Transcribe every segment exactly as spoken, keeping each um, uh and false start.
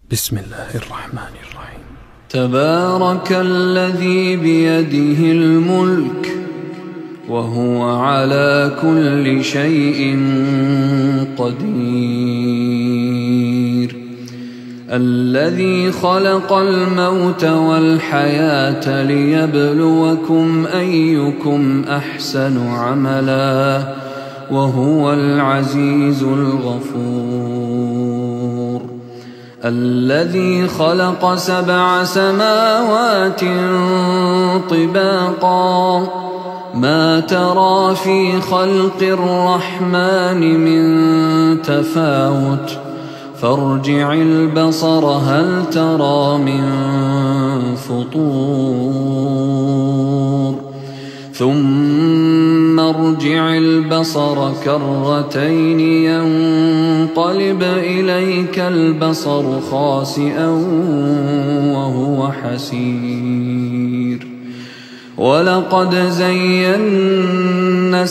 بسم الله الرحمن الرحيم. تبارك الذي بيده الملك وهو على كل شيء قدير، الذي خلق الموت والحياة ليبلوكم أيكم أحسن عملا وهو العزيز الغفور، الذي خلق سبع سماوات طباقا ما ترى في خلق الرحمن من تفاوت فارجع البصر هل ترى من فطور ثم ارجع البصر كرتين ينقلب إليك البصر خاسئا وهو حسير، ولقد زينا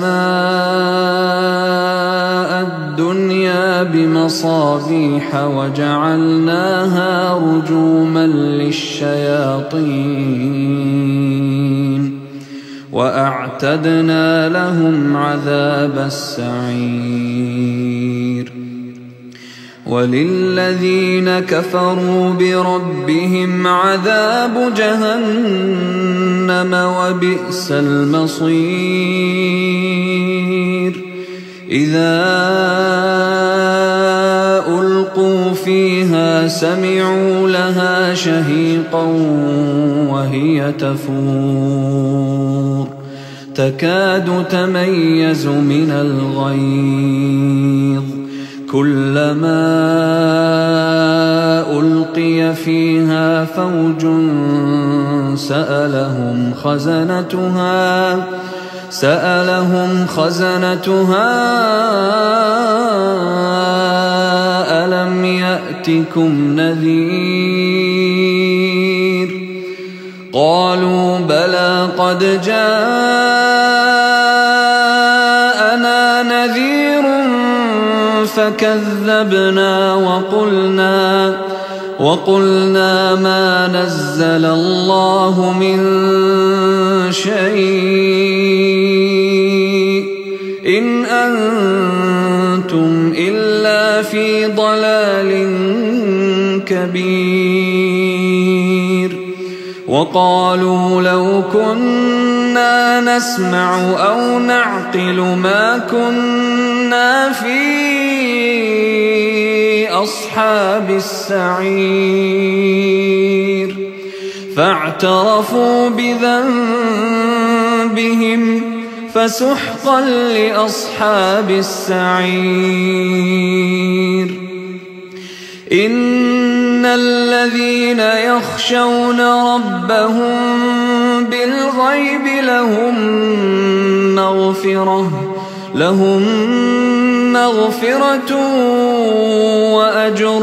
السماء الدنيا بمصابيح وجعلناها رجوما للشياطين وأعتدنا لهم عذاب السعير، وللذين كفروا بربهم عذاب جهنم وبئس المصير، إذا ألقوا فيها سمعوا لها شهيقا وهي تفور تكاد تميز من الغيظ، كلما ألقي فيها فوج سألهم خزنتها سألهم خزنتها ألم يأتكم نذير، قالوا بلى قد جاءنا نذير فكذبنا وقلنا وقلنا ما نزل الله من شيء إن أنتم إلا في ضلال كبير، وقالوا لو كنا نسمع أو نعقل ما كنا في أصحاب السعير، فاعترفوا بذنبهم فسحقا لأصحاب السعير، إن الذين يخشون ربهم بالغيب لهم مغفرة لهم مغفرة وأجر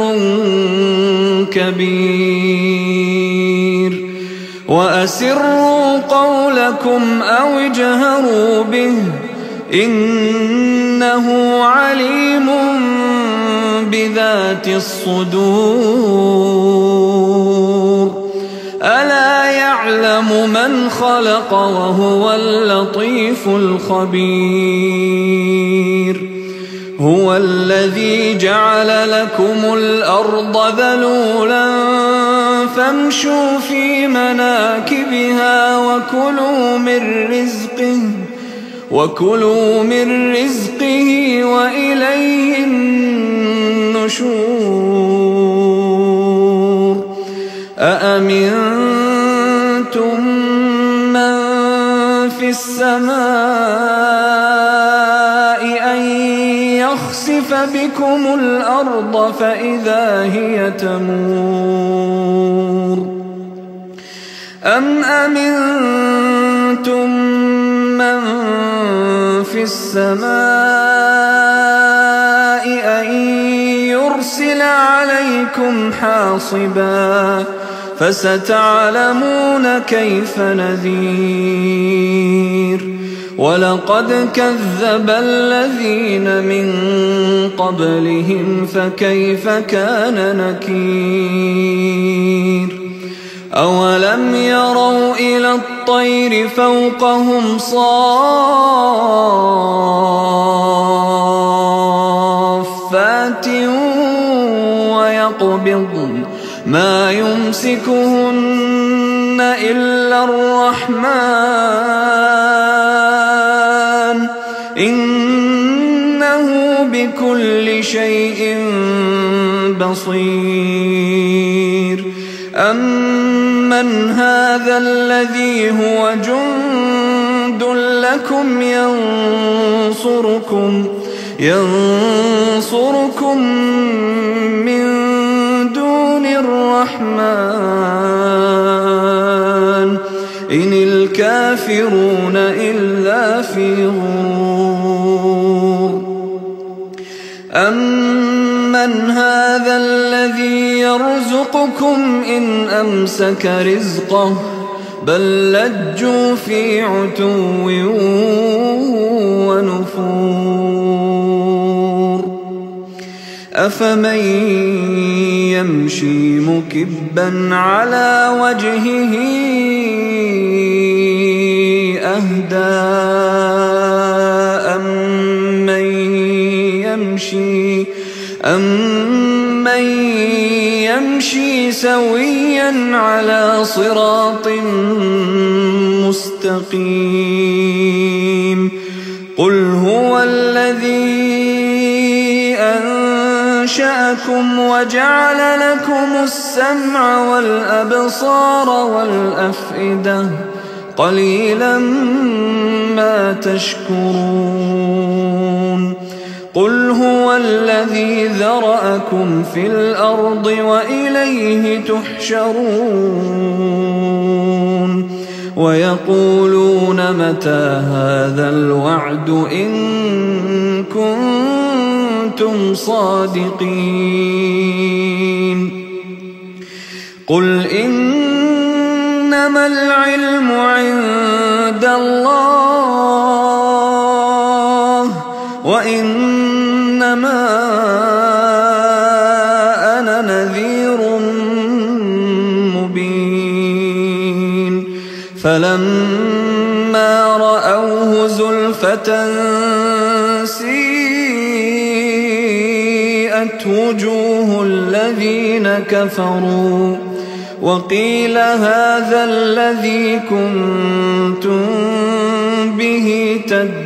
كبير، وأسروا قولكم أو اجهروا به إنه عليم بذات الصدور، ألا يعلم من خلق وهو اللطيف الخبير، هو الذي جعل لكم الأرض ذلولا فامشوا في مناكبها وكلوا من رزقه وكلوا من رزقه وإليه النشور، أأمنتم من في السماء أن يخسف بكم الأرض فإذا هي تمور، أم أمنتم من في السماء أن يرسل عليكم حاصبا فستعلمون كيف نذير، ولقد كذب الذين من قبلهم فكيف كان نكير أولم يروا إلى الطير فوقهم صافات ويقبضن ما يمسكهن إلا الرحمن إنه بكل شيء بصير أمن هذا الذي هو جند لكم ينصركم ينصركم من دون الرحمن إن الكافرون إلا في غرور أمن هذا الذي يرزقكم إن أمسك رزقه بل لجوا في عتو ونفور أفمن يمشي مكبا على وجهه أهدى أمن يمشي أمن يمشي سويا على صراط مستقيم قل هو الذي أنشأكم وجعل لكم السمع والأبصار والأفئدة قليلا ما تشكرون قل هو الذي ذرأكم في الأرض وإليه تحشرون ويقولون متى هذا الوعد إن كنتم صادقين قل إنما العلم عند الله وإنما أنا نذير مبين فلما رأوه زلفة سيئت وجوه الذين كفروا وقيل هذا الذي كنتم به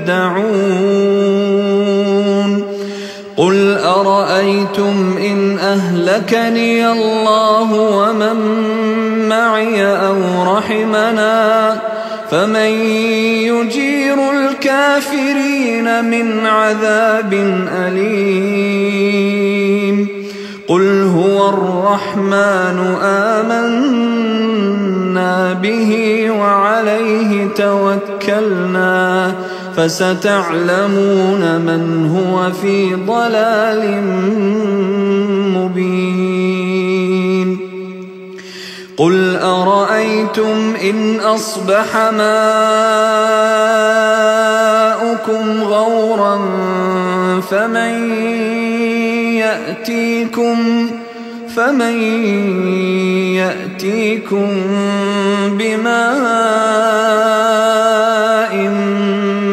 تدعون قل أرأيتم إن أهلكني الله ومن معي أو رحمنا فمن يجير الكافرين من عذاب أليم قل هو الرحمن آمنا به وعليه توكلنا فستعلمون من هو في ضلال مبين قل أرأيتم إن أصبح ماؤكم غورا فمن يأتيكم فمن يأتيكم بماء